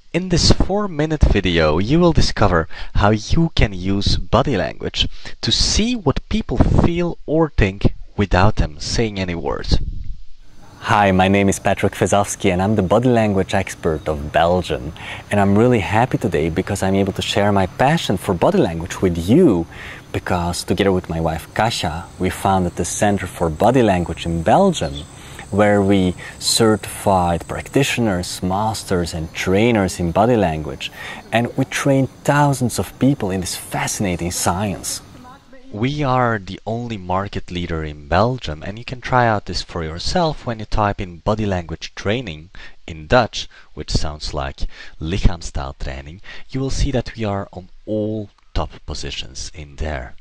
In this 4-minute video, you will discover how you can use body language to see what people feel or think without them saying any words. Hi, my name is Patrick Vesovsky and I'm the body language expert of Belgium. And I'm really happy today because I'm able to share my passion for body language with you, because together with my wife Kasia, we founded the Center for Body Language in Belgium, where we certified practitioners, masters and trainers in body language, and we train thousands of people in this fascinating science. We are the only market leader in Belgium, and you can try out this for yourself when you type in body language training in Dutch, which sounds like lichaamstaaltraining. You will see that we are on all top positions in there.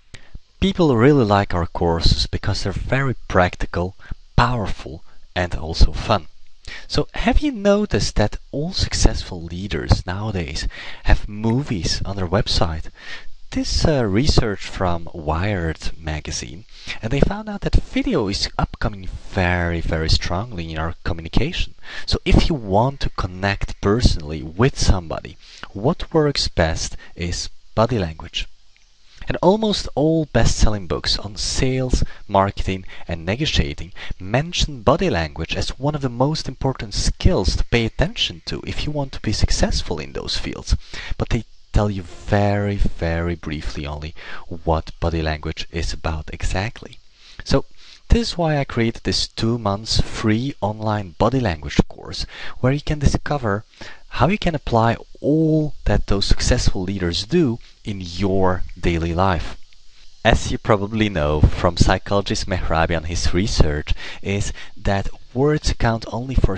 People really like our courses because they're very practical, powerful and also fun. So have you noticed that all successful leaders nowadays have movies on their website? This research from Wired magazine, and they found out that video is upcoming very strongly in our communication. So if you want to connect personally with somebody, what works best is body language. And almost all best-selling books on sales, marketing and negotiating mention body language as one of the most important skills to pay attention to if you want to be successful in those fields. But they tell you very briefly only what body language is about exactly. So this is why I created this 2 months free online body language course, where you can discover how you can apply all that those successful leaders do in your daily life. As you probably know from psychologist Mehrabian, his research is that words account only for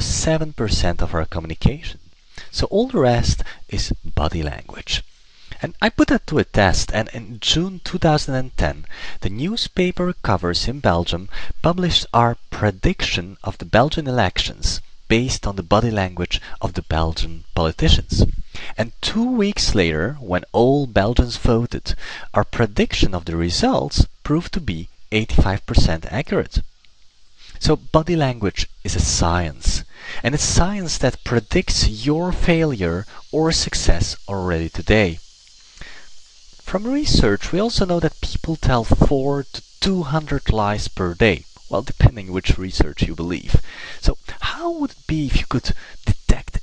7% of our communication. So all the rest is body language. And I put that to a test, and in June 2010, the newspaper covers in Belgium published our prediction of the Belgian elections based on the body language of the Belgian politicians. And 2 weeks later, when all Belgians voted, our prediction of the results proved to be 85% accurate. So body language is a science, and it's science that predicts your failure or success already today. From research, we also know that people tell 4 to 200 lies per day, well, depending which research you believe. So how would it be if you could detect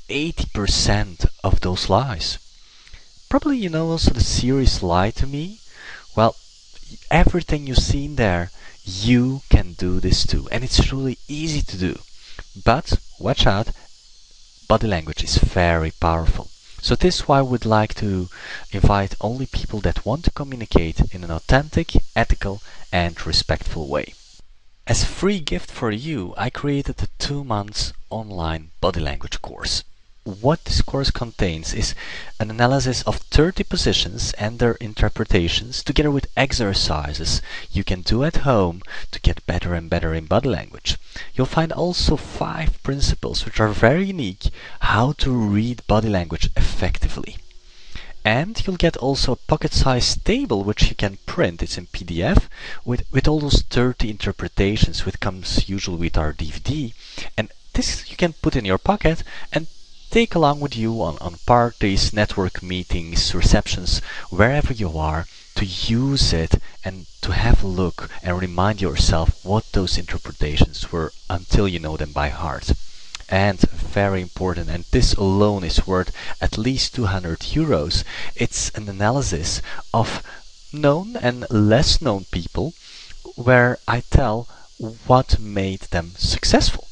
80% of those lies? Probably you know also the series Lie to Me. Well, everything you've seen there, you can do this too, and it's really easy to do. But watch out, body language is very powerful. So this is why I would like to invite only people that want to communicate in an authentic, ethical and respectful way. As a free gift for you, I created a 2 months online body language course. What this course contains is an analysis of 30 positions and their interpretations, together with exercises you can do at home to get better and better in body language. You'll find also 5 principles which are very unique how to read body language effectively. And you'll get also a pocket-sized table which you can print. It's in PDF with all those 30 interpretations, which comes usually with our DVD. And this you can put in your pocket and take along with you on parties, network meetings, receptions, wherever you are, to use it and to have a look and remind yourself what those interpretations were until you know them by heart. And very important, and this alone is worth at least 200 euros, it's an analysis of known and less known people where I tell what made them successful.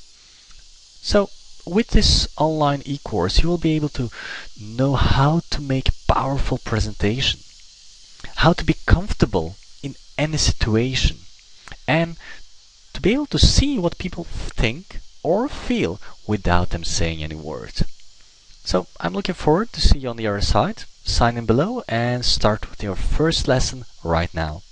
So with this online e-course, you will be able to know how to make a powerful presentation, how to be comfortable in any situation, and to be able to see what people think or feel without them saying any words. So I'm looking forward to see you on the other side. Sign in below and start with your first lesson right now.